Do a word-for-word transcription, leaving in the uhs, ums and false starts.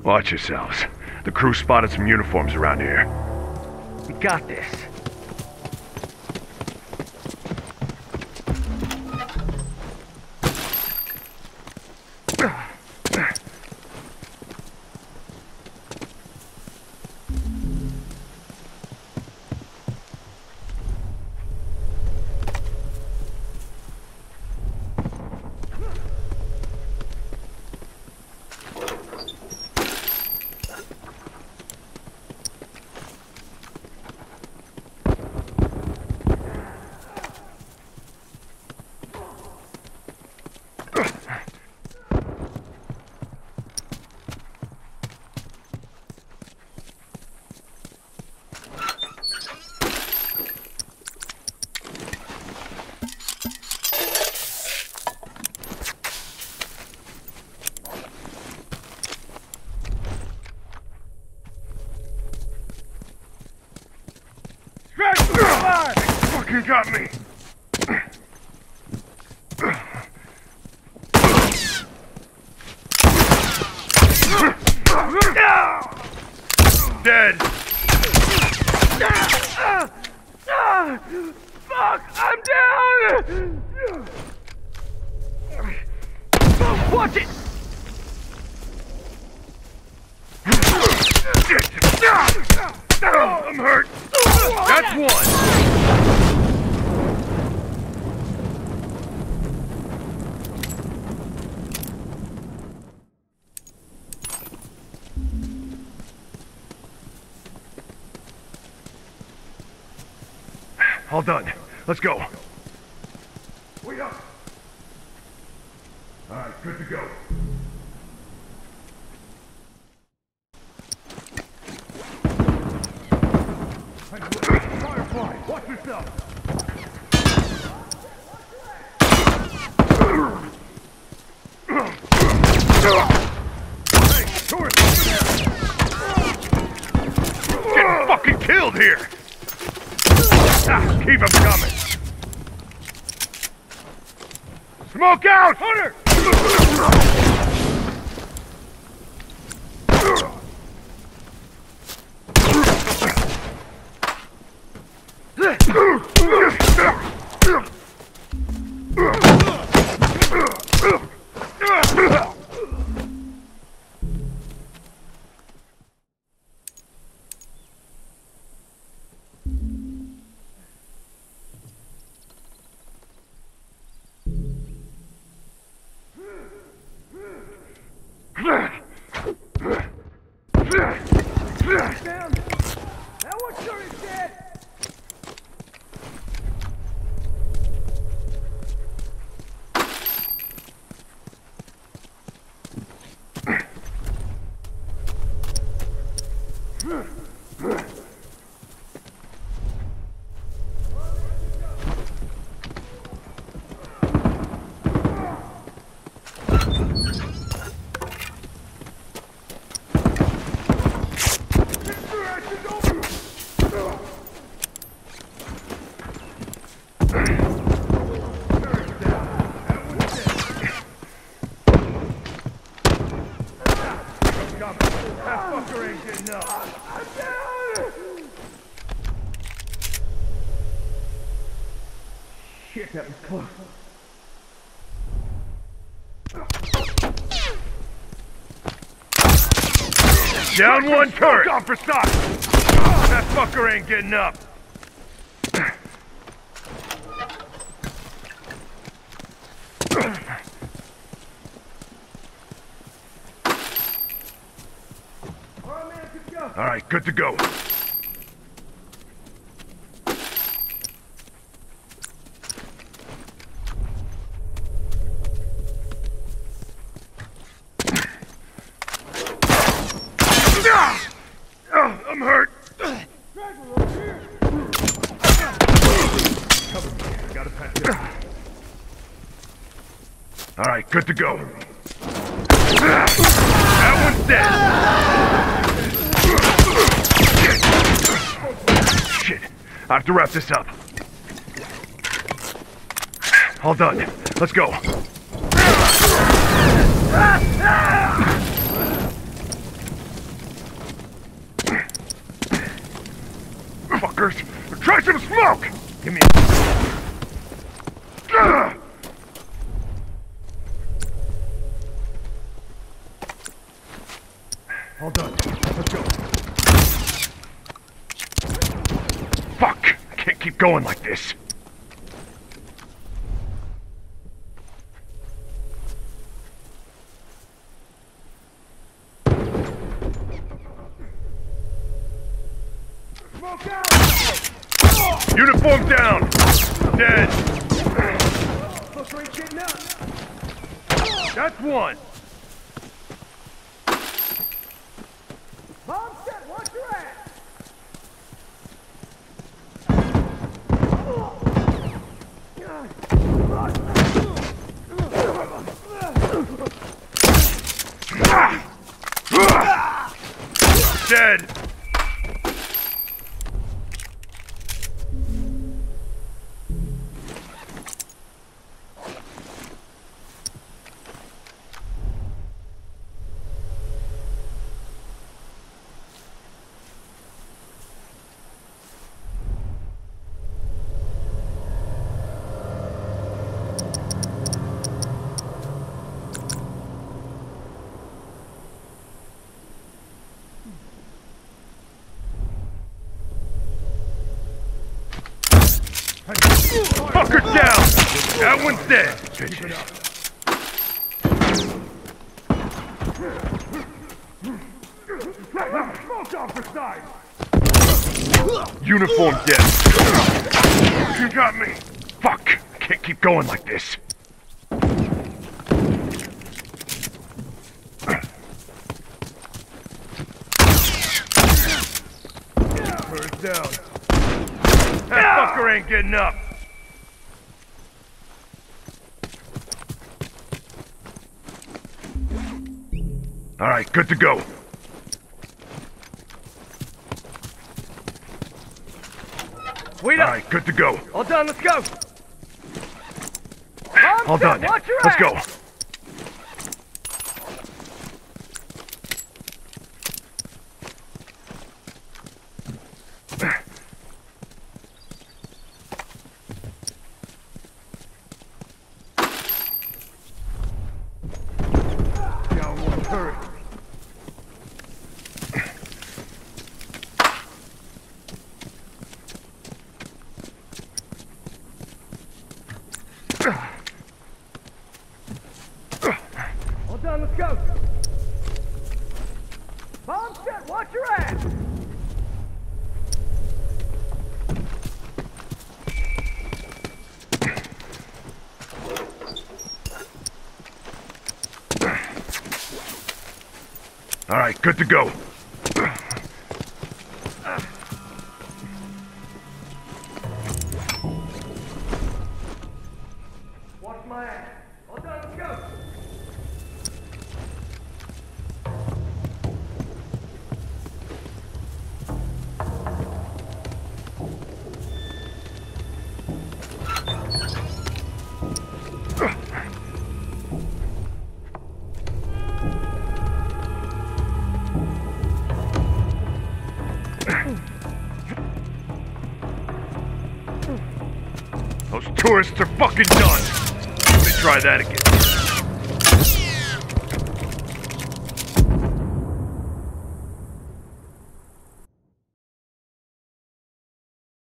Watch yourselves. The crew spotted some uniforms around here. We got this. Fucking got me! Dead! Fuck! I'm down! Watch it! I'm hurt! That's one! All done. Let's go. Wait up! Alright, good to go. Firefly, watch yourself! Hey, tourist! Getting fucking killed here! Ah, keep them coming! Smoke out! Hunter! Down! That one sure is dead! That fucker ain't getting up. Shit, that was close. Down one turret! Off for stock! That fucker ain't getting up. All right, good to go. Oh, I'm hurt. Cover me. I gotta patch it. All right, good to go. That one's dead. Shit. I have to wrap this up. All done. Let's go. All done. Let's go. Fuck! I can't keep going like this. Smoke out! Uniform down! Dead! Look, we're getting up. That's one! Bomb set, watch your ass! Dead! Fucker down! That one's dead! Bitches. Smoke off the side! Uniform dead. You got me. Fuck! I can't keep going like this. Bird down. That fucker ain't getting up. All right, good to go. Wait All up! right, good to go. All done, let's go! Bomb All set, done. watch your Let's ass! go. Down one turret. All done, let's go! Bomb set, watch your ass! All right, good to go. Watch my ass. All done, let's go! Those tourists are fucking done. Let me try that again.